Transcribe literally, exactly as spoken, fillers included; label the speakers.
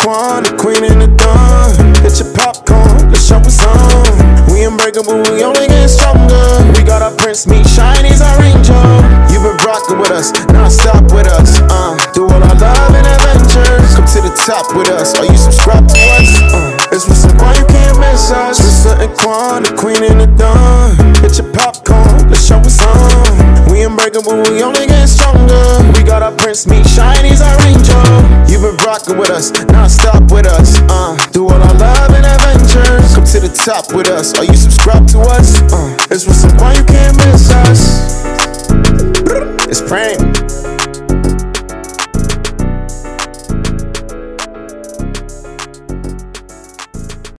Speaker 1: Quan, the queen and the dawn. Get your popcorn, the show is on. We unbreakable, we only get stronger. We got our Prince, me, Shiny's our angel. You been rockin' with us, now stop with us. Uh, do all our love and adventures. Come to the top with us, are you subscribed to us? Uh, it's with some Quan, you can't miss us. Tristan and Quan, the queen and the dawn. Get your popcorn, the show is on. We unbreakable, we only get stronger. We got our Prince, me, Shiny's our angel. You been rockin' with us, now stop with us. Uh, do all our love and adventures. Come to the top with us, are you subscribed to us? Uh, it's with some Quan, you can't miss us. It's Prank.